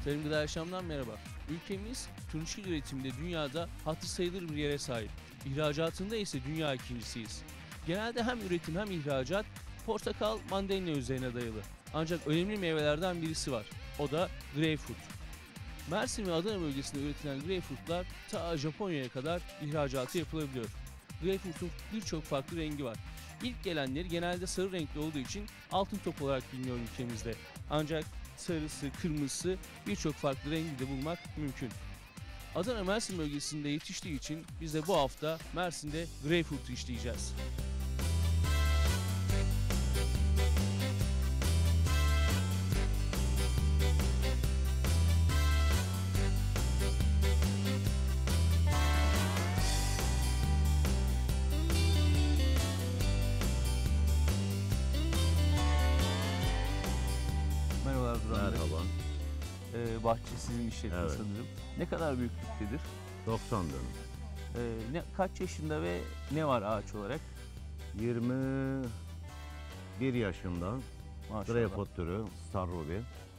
Tarım Gıda Yaşam'dan merhaba. Ülkemiz turunçgil üretiminde dünyada hatırı sayılır bir yere sahip. İhracatında ise dünya ikincisiyiz. Genelde hem üretim hem ihracat portakal, mandalina üzerine dayalı. Ancak önemli meyvelerden birisi var. O da greyfurt. Mersin ve Adana bölgesinde üretilen greyfurtlar ta Japonya'ya kadar ihracatı yapılabiliyor. Greyfurt'un birçok farklı rengi var. İlk gelenleri genelde sarı renkli olduğu için altın top olarak biliniyor ülkemizde. Ancak sarısı, kırmızısı birçok farklı rengi de bulmak mümkün. Adana Mersin bölgesinde yetiştiği için biz de bu hafta Mersin'de greyfurt'u işleyeceğiz. Merhaba. Bahçe sizin işletme Evet. sanırım. Ne kadar büyüklüktedir? 90 dönüm. Kaç yaşında ve ne var ağaç olarak? 21 yaşında Maşallah. greyfurt türü Star Ruby.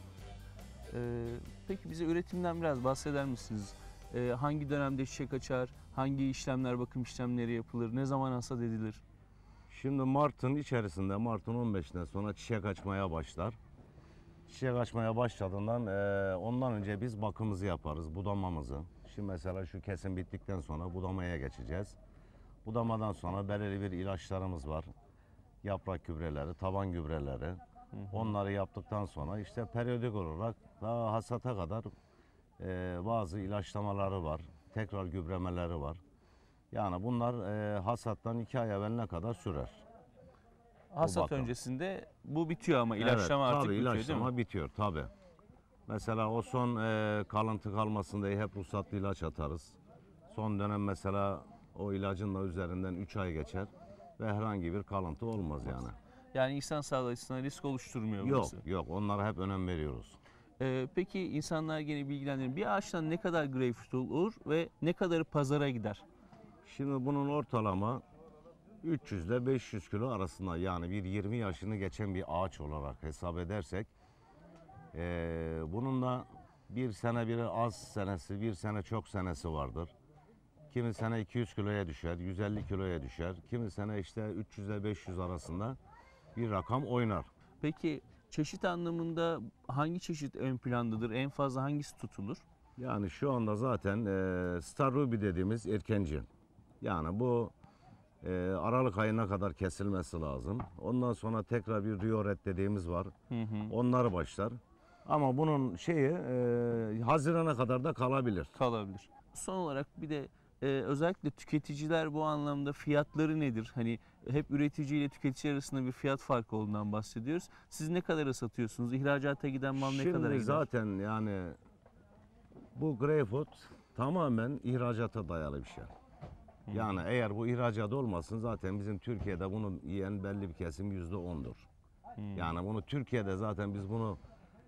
Peki bize üretimden biraz bahseder misiniz? Hangi dönemde çiçek açar? Hangi işlemler, bakım işlemleri yapılır? Ne zaman hasat edilir? Şimdi Mart'ın içerisinde, Mart'ın 15'inden sonra çiçek açmaya başlar. Çiçek açmaya başladığından ondan önce biz bakımımızı yaparız, budamamızı. Şimdi mesela şu kesim bittikten sonra budamaya geçeceğiz. Budamadan sonra belirli bir ilaçlarımız var. Yaprak gübreleri, taban gübreleri. Onları yaptıktan sonra işte periyodik olarak daha hasata kadar bazı ilaçlamaları var. Tekrar gübremeleri var. Yani bunlar hasattan 2 ay evveline kadar sürer. Hasat bakım. öncesinde bu bitiyor ama ilaçlama Evet, artık tabii, bitiyor ilaçlama değil mi? bitiyor tabii. Mesela o son kalıntı kalmasın diye hep ruhsatlı ilaç atarız. Son dönem mesela o ilacın da üzerinden 3 ay geçer ve herhangi bir kalıntı olmaz yani. Yani insan sağlığı açısından risk oluşturmuyor Yok burası. yok, onlara hep önem veriyoruz. Peki insanlar gene bilgilendirin. Bir ağaçtan ne kadar greyfurt olur ve ne kadarı pazara gider? Şimdi bunun ortalama 300 ile 500 kilo arasında, yani bir 20 yaşını geçen bir ağaç olarak hesap edersek bunun da bir sene biri az senesi, bir sene çok senesi vardır. Kimi sene 200 kiloya düşer, 150 kiloya düşer. Kimi sene işte 300 ile 500 arasında bir rakam oynar. Peki çeşit anlamında hangi çeşit ön plandadır? En fazla hangisi tutulur? Yani şu anda zaten Star Ruby dediğimiz erkenci. Yani bu Aralık ayına kadar kesilmesi lazım. Ondan sonra tekrar bir Rio Red dediğimiz var. Onlar başlar. Ama bunun şeyi Haziran'a kadar da kalabilir. Kalabilir. Son olarak bir de özellikle tüketiciler bu anlamda fiyatları nedir? Hani hep üretici ile tüketici arasında bir fiyat farkı olduğundan bahsediyoruz. Siz ne kadara satıyorsunuz? İhracata giden mal ne kadara Şimdi gider? zaten yani bu greyfurt tamamen ihracata dayalı bir şey. Yani eğer bu ihracat olmasın zaten bizim Türkiye'de bunu yiyen belli bir kesim %10'dur. Yani bunu Türkiye'de zaten biz bunu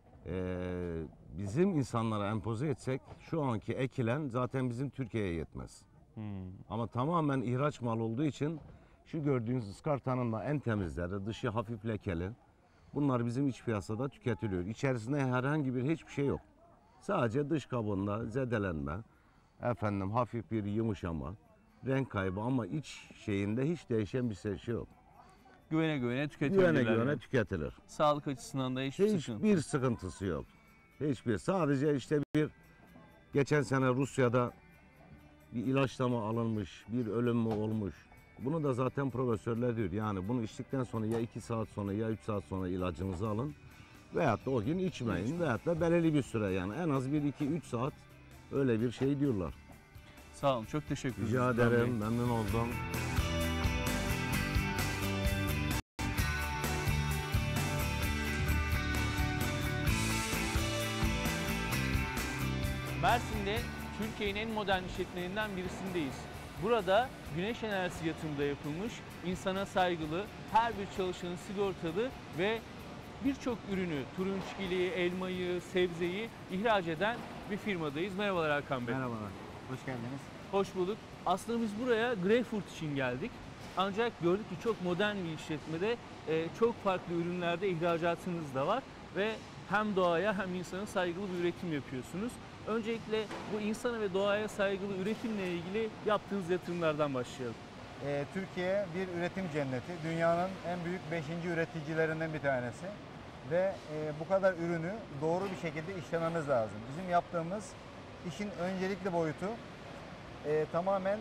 bizim insanlara empoze etsek şu anki ekilen zaten bizim Türkiye'ye yetmez. Ama tamamen ihraç mal olduğu için şu gördüğünüz ıskartanın da en temizleri, dışı hafif lekeli. Bunlar bizim iç piyasada tüketiliyor. İçerisinde herhangi bir hiçbir şey yok. Sadece dış kabuğunda zedelenme, hafif bir yumuşama, renk kaybı, ama iç şeyinde hiç değişen bir şey yok. Güvene tüketilebilirler. Güvene tüketilir. Sağlık açısından da Hiçbir sıkıntısı yok. Sadece işte bir geçen sene Rusya'da bir ilaçlama alınmış, bir ölüm mü olmuş. Bunu da zaten profesörler diyor. Yani bunu içtikten sonra ya 2 saat sonra ya 3 saat sonra ilacınızı alın. Veyahut da o gün içmeyin. Veyahut da belirli bir süre, yani en az 1-2-3 saat öyle bir şey diyorlar. Sağ olun, çok teşekkür ederim. Rica ederim, memnun oldum. Mersin'de Türkiye'nin en modern işletmelerinden birisindeyiz. Burada güneş enerjisi yatırımda yapılmış, insana saygılı, her bir çalışanı sigortalı ve birçok ürünü, turunçgili, elmayı, sebzeyi ihraç eden bir firmadayız. Merhabalar Hakan Bey. Merhabalar, hoş geldiniz. Hoş bulduk. Aslında biz buraya greyfurt için geldik. Ancak gördük ki çok modern bir işletmede çok farklı ürünlerde ihracatınız da var ve hem doğaya hem insana saygılı bir üretim yapıyorsunuz. Öncelikle bu insana ve doğaya saygılı üretimle ilgili yaptığınız yatırımlardan başlayalım. Türkiye bir üretim cenneti. Dünyanın en büyük 5. üreticilerinden bir tanesi. Ve bu kadar ürünü doğru bir şekilde işlememiz lazım. Bizim yaptığımız işin öncelikli boyutu tamamen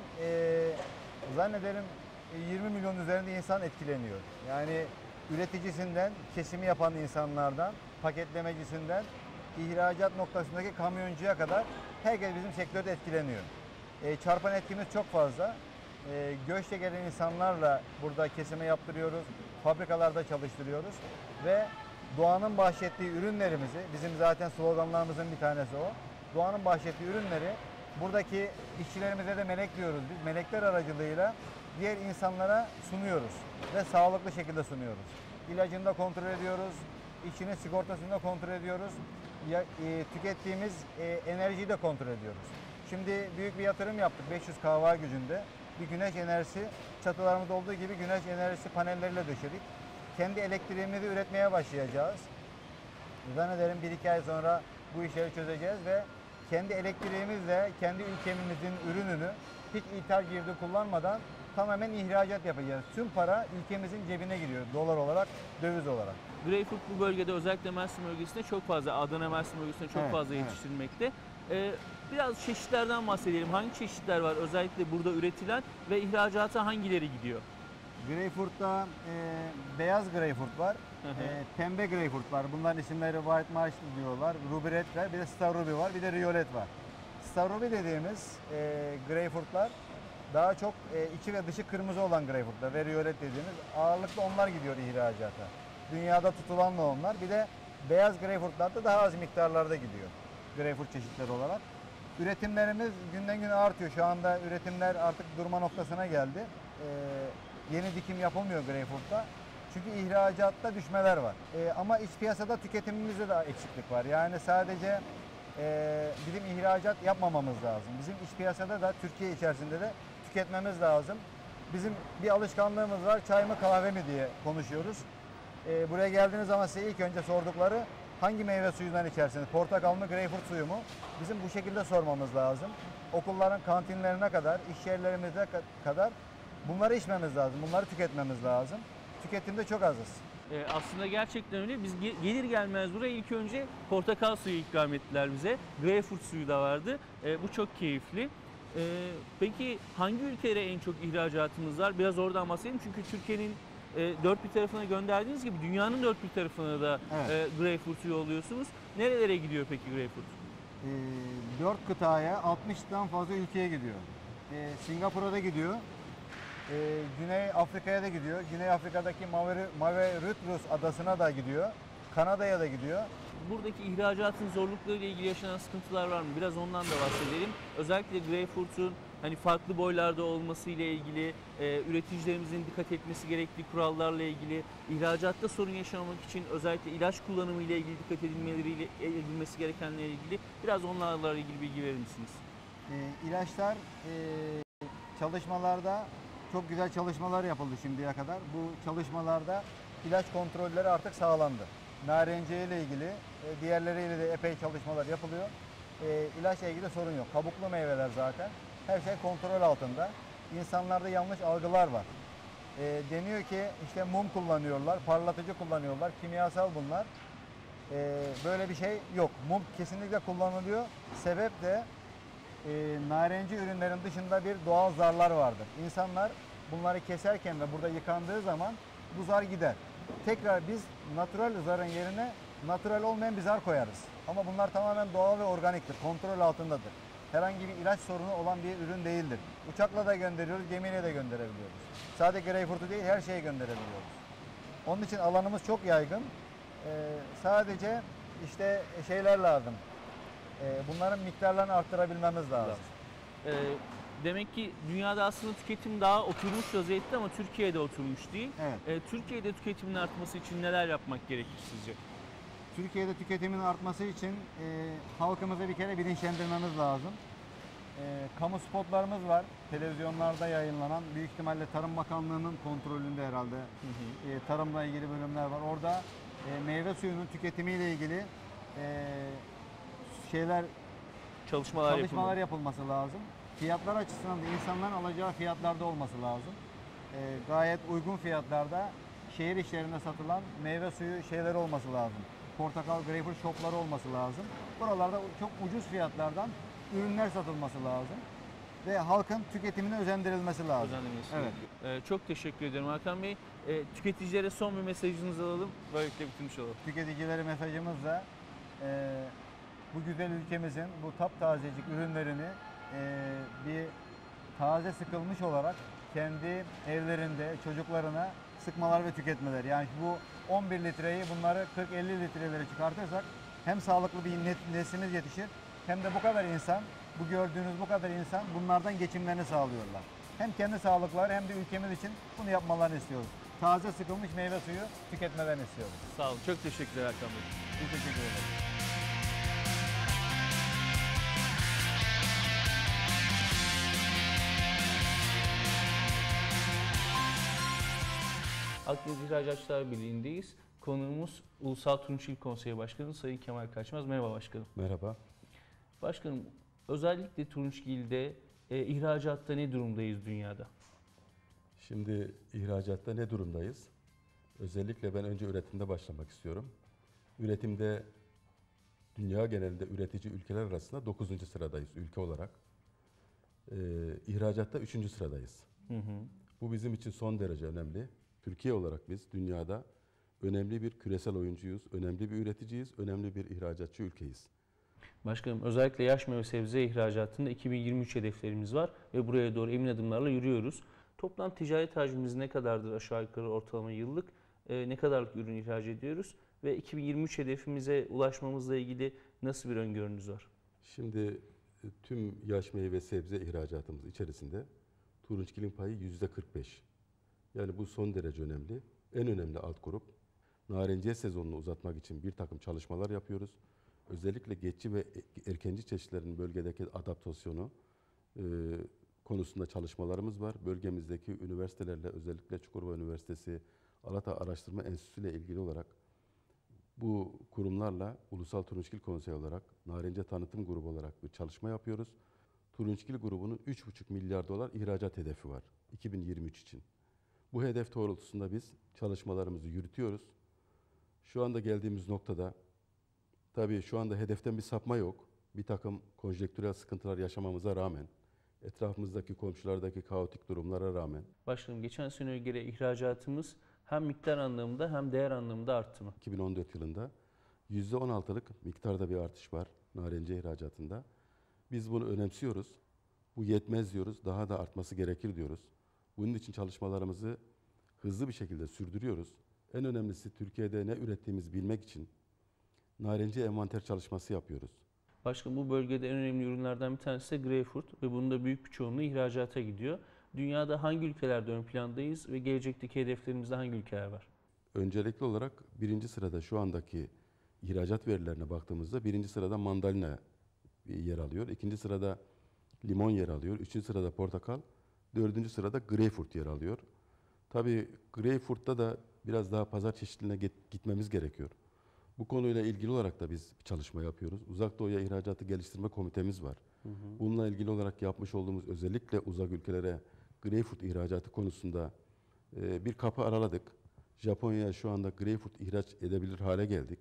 zannederim 20 milyon üzerinde insan etkileniyor. Yani üreticisinden, kesimi yapan insanlardan, paketlemecisinden, ihracat noktasındaki kamyoncuya kadar herkes bizim sektörde etkileniyor. Çarpan etkimiz çok fazla. Göçte gelen insanlarla burada kesime yaptırıyoruz, fabrikalarda çalıştırıyoruz ve doğanın bahşettiği ürünlerimizi, bizim zaten sloganlarımızın bir tanesi o, doğanın bahşettiği ürünleri buradaki işçilerimize de melek diyoruz biz, melekler aracılığıyla diğer insanlara sunuyoruz ve sağlıklı şekilde sunuyoruz. İlacını da kontrol ediyoruz, işçinin sigortasını da kontrol ediyoruz, tükettiğimiz enerjiyi de kontrol ediyoruz. Şimdi büyük bir yatırım yaptık 500 kW gücünde. Bir güneş enerjisi, çatılarımızda olduğu gibi güneş enerjisi panelleriyle döşedik. Kendi elektriğimizi üretmeye başlayacağız. Zannederim 1-2 ay sonra bu işleri çözeceğiz ve kendi elektriğimizle kendi ülkemizin ürününü hiç ithal girdi kullanmadan tamamen ihracat yapacağız. Tüm para ülkemizin cebine giriyor dolar olarak, döviz olarak. Greyfurt bu bölgede, özellikle Mersin bölgesinde çok fazla, Adana Mersin bölgesinde çok Evet, fazla evet. yetiştirilmekte. Biraz çeşitlerden bahsedelim. Hangi çeşitler var özellikle burada üretilen ve ihracata hangileri gidiyor? Greyfurt'ta beyaz greyfurt var, pembe greyfurt var. Bunların isimleri White Marsh diyorlar, Ruby Red var, bir de Star Ruby var, bir de Violet var. Star Ruby dediğimiz greyfurtlar daha çok içi ve dışı kırmızı olan greyfurtlar ve Violet dediğimiz ağırlıklı onlar gidiyor ihracata. Dünyada tutulanla onlar. Bir de beyaz greyfurtlar da daha az miktarlarda gidiyor greyfurt çeşitleri olarak. Üretimlerimiz günden güne artıyor. Şu anda üretimler artık durma noktasına geldi. Yeni dikim yapılmıyor greyfurtta. Çünkü ihracatta düşmeler var. Ama iç piyasada tüketimimizde de eksiklik var. Yani sadece bizim ihracat yapmamamız lazım. Bizim iç piyasada da Türkiye içerisinde de tüketmemiz lazım. Bizim bir alışkanlığımız var. Çay mı kahve mi diye konuşuyoruz. Buraya geldiğiniz zaman size ilk önce sordukları hangi meyve suyundan içersiniz? Portakal mı, greyfurt suyu mu? Bizim bu şekilde sormamız lazım. Okulların kantinlerine kadar, iş yerlerimize kadar bunları içmemiz lazım. Bunları tüketmemiz lazım. Tüketimde çok azız. Aslında gerçekten öyle. Biz gelir gelmez buraya ilk önce portakal suyu ikram ettiler bize. Greyfurt suyu da vardı. Bu çok keyifli. Peki hangi ülkelere en çok ihracatımız var? Biraz oradan bahsedelim. Çünkü Türkiye'nin dört bir tarafına gönderdiğiniz gibi dünyanın dört bir tarafına da Evet. greyfurt suyu alıyorsunuz. Nerelere gidiyor peki greyfurt? 4 kıtaya 60'tan fazla ülkeye gidiyor. Singapur'a da gidiyor. Güney Afrika'ya da gidiyor. Güney Afrika'daki Mauritius adasına da gidiyor. Kanada'ya da gidiyor. Buradaki ihracatın zorluklarıyla ilgili yaşanan sıkıntılar var mı? Biraz ondan da bahsedelim. Özellikle greyfurt'un hani farklı boylarda olması ile ilgili, üreticilerimizin dikkat etmesi gerektiği kurallarla ilgili, ihracatta sorun yaşamamak için özellikle ilaç kullanımı ile ilgili dikkat edilmesi gerekenlerle ilgili biraz onlarla ilgili bilgi verir misiniz? İlaçlar çalışmalarda çok güzel çalışmalar yapıldı şimdiye kadar. Bu çalışmalarda ilaç kontrolleri artık sağlandı. Narenciye ile ilgili, diğerleriyle de epey çalışmalar yapılıyor. İlaçla ilgili sorun yok. Kabuklu meyveler zaten. Her şey kontrol altında. İnsanlarda yanlış algılar var. Deniyor ki işte mum kullanıyorlar, parlatıcı kullanıyorlar, kimyasal bunlar. Böyle bir şey yok. Mum kesinlikle kullanılıyor. Sebep de narenci ürünlerin dışında bir doğal zarlar vardır. İnsanlar bunları keserken ve burada yıkandığı zaman bu zar gider. Tekrar biz natural zarın yerine natural olmayan bir zar koyarız. Ama bunlar tamamen doğal ve organiktir. Kontrol altındadır. Herhangi bir ilaç sorunu olan bir ürün değildir. Uçakla da gönderiyoruz, gemiyle de gönderebiliyoruz. Sadece greyfurtu değil, her şeyi gönderebiliyoruz. Onun için alanımız çok yaygın. Sadece işte şeyler lazım. Bunların miktarlarını arttırabilmemiz lazım. Demek ki dünyada aslında tüketim daha oturmuş vaziyette ama Türkiye'de oturmuş değil. Evet. Türkiye'de tüketimin artması için neler yapmak gerekir sizce? Türkiye'de tüketimin artması için halkımızı bir kere bilinçlendirmemiz lazım. Kamu spotlarımız var. Televizyonlarda yayınlanan, büyük ihtimalle Tarım Bakanlığı'nın kontrolünde herhalde tarımla ilgili bölümler var. Orada meyve suyunun tüketimiyle ilgili çalışmalar yapılması lazım. Fiyatlar açısından da insanların alacağı fiyatlarda olması lazım. Gayet uygun fiyatlarda şehir içlerinde satılan meyve suyu şeyleri olması lazım. Portakal, greyfurt shopları olması lazım. Buralarda çok ucuz fiyatlardan ürünler satılması lazım. Ve halkın tüketimine özendirilmesi lazım. Evet. Çok teşekkür ederim Hakan Bey. Tüketicilere son bir mesajınızı alalım. Böylelikle bitirmiş olalım. Tüketicilere mesajımız da bu güzel ülkemizin bu taptazecik ürünlerini bir taze sıkılmış olarak kendi evlerinde çocuklarına sıkmalar ve tüketmeler. Yani bu 11 litreyi bunları 40-50 litrelere çıkartırsak hem sağlıklı bir neslimiz yetişir hem de bu kadar insan, bu gördüğünüz bu kadar insan bunlardan geçimlerini sağlıyorlar. Hem kendi sağlıkları hem de ülkemiz için bunu yapmalarını istiyoruz. Taze sıkılmış meyve suyu tüketmelerini istiyoruz. Sağ olun. Çok teşekkürler Hakan Bey. Teşekkür ederim. Akdeniz İhracatçılar Birliği'ndeyiz. Konuğumuz Ulusal Turunç İl Konseyi Başkanı Sayın Kemal Kaçmaz. Merhaba başkanım. Merhaba. Başkanım, özellikle Turunçgil'de ihracatta ne durumdayız dünyada? Şimdi ihracatta ne durumdayız? Özellikle ben önce üretimde başlamak istiyorum. Üretimde dünya genelinde üretici ülkeler arasında 9. sıradayız ülke olarak. İhracatta 3. sıradayız. Bu bizim için son derece önemli. Türkiye olarak biz dünyada önemli bir küresel oyuncuyuz, önemli bir üreticiyiz, önemli bir ihracatçı ülkeyiz. Başkanım, özellikle yaş meyve sebze ihracatında 2023 hedeflerimiz var ve buraya doğru emin adımlarla yürüyoruz. Toplam ticaret hacmimiz ne kadardır aşağı yukarı ortalama yıllık? Ne kadarlık ürün ihraç ediyoruz? Ve 2023 hedefimize ulaşmamızla ilgili nasıl bir öngörünüz var? Şimdi tüm yaş meyve sebze ihracatımız içerisinde turunçgilin payı %45. Yani bu son derece önemli. En önemli alt grup. Narenciye sezonunu uzatmak için bir takım çalışmalar yapıyoruz. Özellikle geçici ve erkenci çeşitlerin bölgedeki adaptasyonu konusunda çalışmalarımız var. Bölgemizdeki üniversitelerle, özellikle Çukurova Üniversitesi, Alata Araştırma Enstitüsü ile ilgili olarak bu kurumlarla Ulusal Turunçgil Konseyi olarak, Narenciye Tanıtım Grubu olarak bir çalışma yapıyoruz. Turunçgil grubunun 3,5 milyar dolar ihracat hedefi var 2023 için. Bu hedef doğrultusunda biz çalışmalarımızı yürütüyoruz. Şu anda geldiğimiz noktada, tabii şu anda hedeften bir sapma yok. Bir takım konjektürel sıkıntılar yaşamamıza rağmen, etrafımızdaki komşulardaki kaotik durumlara rağmen. Başkanım, geçen seneye göre ihracatımız hem miktar anlamında hem değer anlamında arttı mı? 2014 yılında %16'lık miktarda bir artış var narenciye ihracatında. Biz bunu önemsiyoruz. Bu yetmez diyoruz, daha da artması gerekir diyoruz. Bunun için çalışmalarımızı hızlı bir şekilde sürdürüyoruz. En önemlisi Türkiye'de ne ürettiğimizi bilmek için narenciye envanter çalışması yapıyoruz. Başkanım, bu bölgede en önemli ürünlerden bir tanesi de greyfurt ve bunun da büyük bir çoğunluğu ihracata gidiyor. Dünyada hangi ülkelerde ön plandayız ve gelecekteki hedeflerimizde hangi ülkeler var? Öncelikli olarak birinci sırada şu andaki ihracat verilerine baktığımızda birinci sırada mandalina yer alıyor. İkinci sırada limon yer alıyor. Üçüncü sırada portakal. Dördüncü sırada greyfurt yer alıyor. Tabii greyfurt'ta da biraz daha pazar çeşitliliğine gitmemiz gerekiyor. Bu konuyla ilgili olarak da biz bir çalışma yapıyoruz. Uzak Doğu'ya ihracatı geliştirme komitemiz var. Bununla ilgili olarak yapmış olduğumuz özellikle uzak ülkelere greyfurt ihracatı konusunda bir kapı araladık. Japonya'ya şu anda greyfurt ihraç edebilir hale geldik.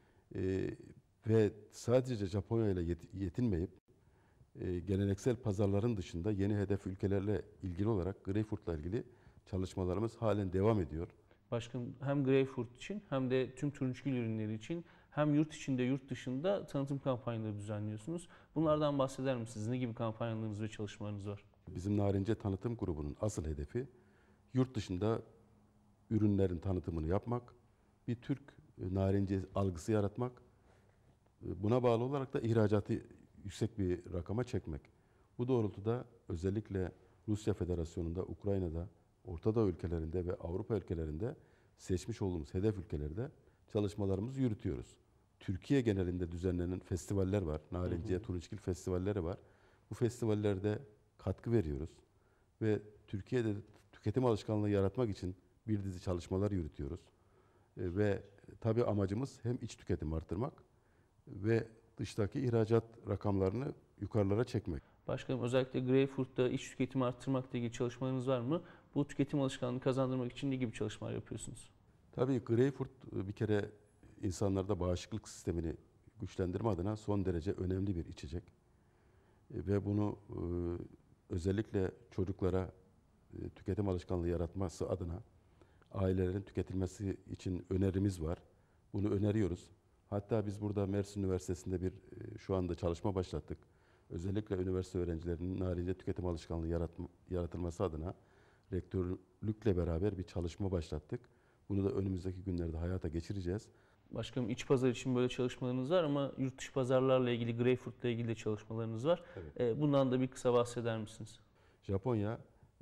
Ve sadece Japonya ile yetinmeyip geleneksel pazarların dışında yeni hedef ülkelerle ilgili olarak greyfurtla ilgili çalışmalarımız halen devam ediyor. Başkanım, hem greyfurt için hem de tüm turunçgil ürünleri için hem yurt içinde yurt dışında tanıtım kampanyaları düzenliyorsunuz. Bunlardan bahseder misiniz? Ne gibi kampanyalarınız ve çalışmalarınız var? Bizim Narenciye Tanıtım Grubu'nun asıl hedefi yurt dışında ürünlerin tanıtımını yapmak, bir Türk narenciye algısı yaratmak, buna bağlı olarak da ihracatı yüksek bir rakama çekmek. Bu doğrultuda özellikle Rusya Federasyonu'nda, Ukrayna'da, Orta Doğu ülkelerinde ve Avrupa ülkelerinde seçmiş olduğumuz hedef ülkelerde çalışmalarımızı yürütüyoruz. Türkiye genelinde düzenlenen festivaller var. Narenciye, Turunçgil festivalleri var. Bu festivallerde katkı veriyoruz ve Türkiye'de tüketim alışkanlığı yaratmak için bir dizi çalışmalar yürütüyoruz. Ve tabii amacımız hem iç tüketim arttırmak ve dıştaki ihracat rakamlarını yukarılara çekmek. Başkanım, özellikle Greyfurt'ta iç tüketimi arttırmakla ilgili çalışmalarınız var mı? Bu tüketim alışkanlığını kazandırmak için ne gibi çalışmalar yapıyorsunuz? Tabii Greyfurt bir kere insanlarda bağışıklık sistemini güçlendirme adına son derece önemli bir içecek. Ve bunu özellikle çocuklara tüketim alışkanlığı yaratması adına ailelerin tüketilmesi için önerimiz var. Bunu öneriyoruz. Hatta biz burada Mersin Üniversitesi'nde şu anda çalışma başlattık. Özellikle üniversite öğrencilerinin narince tüketim alışkanlığı yaratılması adına rektörlükle beraber bir çalışma başlattık. Bunu da önümüzdeki günlerde hayata geçireceğiz. Başkanım, iç pazar için böyle çalışmalarınız var ama yurt dışı pazarlarla ilgili, Greyfurt'la ilgili de çalışmalarınız var. Evet. Bundan da bir kısa bahseder misiniz? Japonya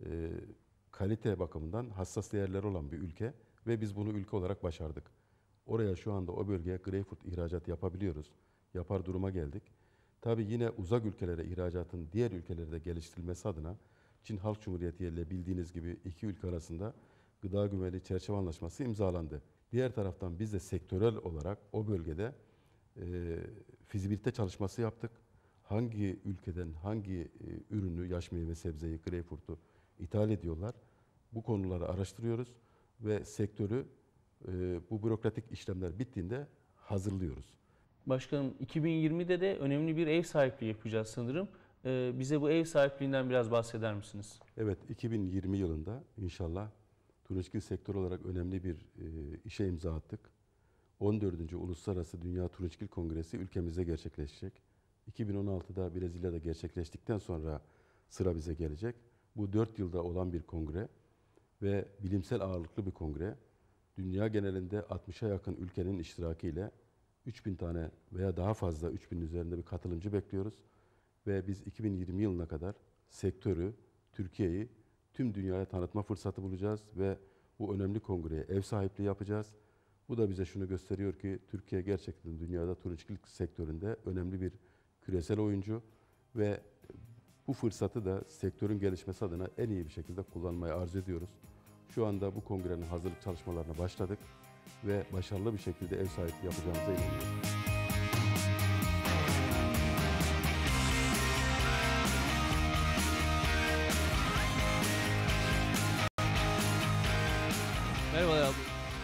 kalite bakımından hassas değerleri olan bir ülke ve biz bunu ülke olarak başardık. Oraya şu anda o bölgeye Greyfurt ihracat yapabiliyoruz. Yapar duruma geldik. Tabii yine uzak ülkelere ihracatın diğer ülkelerde geliştirilmesi adına Çin Halk Cumhuriyeti ile bildiğiniz gibi iki ülke arasında gıda güvenliği çerçeve anlaşması imzalandı. Diğer taraftan biz de sektörel olarak o bölgede fizibilite çalışması yaptık. Hangi ülkeden hangi ürünü, yaş meyve sebzeyi, Greyfurt'u ithal ediyorlar? Bu konuları araştırıyoruz ve sektörü bu bürokratik işlemler bittiğinde hazırlıyoruz. Başkanım, 2020'de de önemli bir ev sahipliği yapacağız sanırım. Bize bu ev sahipliğinden biraz bahseder misiniz? Evet, 2020 yılında inşallah turizm sektörü olarak önemli bir işe imza attık. 14. Uluslararası Dünya Turizm Kongresi ülkemizde gerçekleşecek. 2016'da Brezilya'da gerçekleştikten sonra sıra bize gelecek. Bu 4 yılda olan bir kongre ve bilimsel ağırlıklı bir kongre. Dünya genelinde 60'a yakın ülkenin iştirakiyle 3000 tane veya daha fazla 3000'in üzerinde bir katılımcı bekliyoruz. Ve biz 2020 yılına kadar sektörü, Türkiye'yi tüm dünyaya tanıtma fırsatı bulacağız ve bu önemli kongreye ev sahipliği yapacağız. Bu da bize şunu gösteriyor ki Türkiye gerçekten dünyada turizmcilik sektöründe önemli bir küresel oyuncu ve bu fırsatı da sektörün gelişmesi adına en iyi bir şekilde kullanmayı arzu ediyoruz. Şu anda bu kongrenin hazırlık çalışmalarına başladık ve başarılı bir şekilde ev sahipliği yapacağımıza inanıyorum. Merhabalar abla.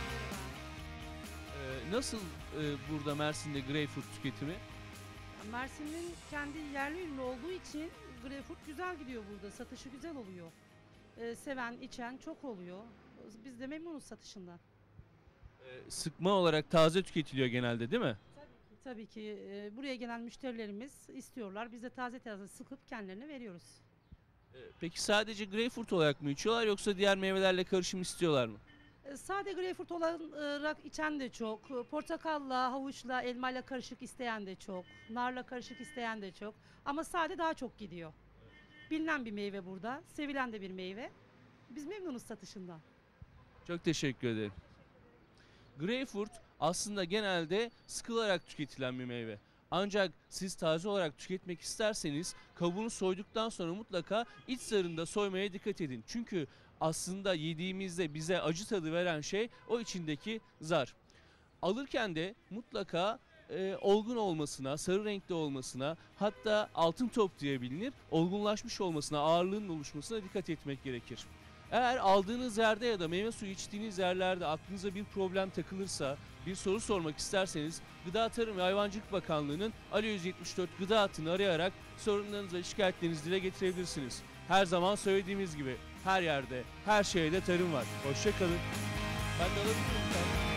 Nasıl burada Mersin'de Greyfurt tüketimi? Mersin'in kendi yerli ürünü olduğu için Greyfurt güzel gidiyor burada. Satışı güzel oluyor. Seven, içen çok oluyor. Biz de memnunuz satışından. Sıkma olarak taze tüketiliyor genelde, değil mi? Tabii ki buraya gelen müşterilerimiz istiyorlar. Biz de taze taze sıkıp kendilerine veriyoruz. Peki sadece Greyfurt olarak mı içiyorlar yoksa diğer meyvelerle karışım istiyorlar mı? Sade Greyfurt olarak içen de çok. Portakalla, havuçla, elmayla karışık isteyen de çok. Narla karışık isteyen de çok. Ama sade daha çok gidiyor. Bilinen bir meyve burada. Sevilen de bir meyve. Biz memnunuz satışından. Çok teşekkür ederim. Greyfurt aslında genelde sıkılarak tüketilen bir meyve. Ancak siz taze olarak tüketmek isterseniz kabuğunu soyduktan sonra mutlaka iç zarında soymaya dikkat edin. Çünkü aslında yediğimizde bize acı tadı veren şey o içindeki zar. Alırken de mutlaka olgun olmasına, sarı renkli olmasına, hatta altın top diye bilinir, olgunlaşmış olmasına, ağırlığının oluşmasına dikkat etmek gerekir. Eğer aldığınız yerde ya da meyve suyu içtiğiniz yerlerde aklınıza bir problem takılırsa, bir soru sormak isterseniz Gıda Tarım ve Hayvancılık Bakanlığı'nın Ali 174 gıda hattını arayarak sorunlarınızı ve şikayetlerinizi dile getirebilirsiniz. Her zaman söylediğimiz gibi her yerde, her şeyde tarım var. Hoşça kalın. Ben de alabilir miyim?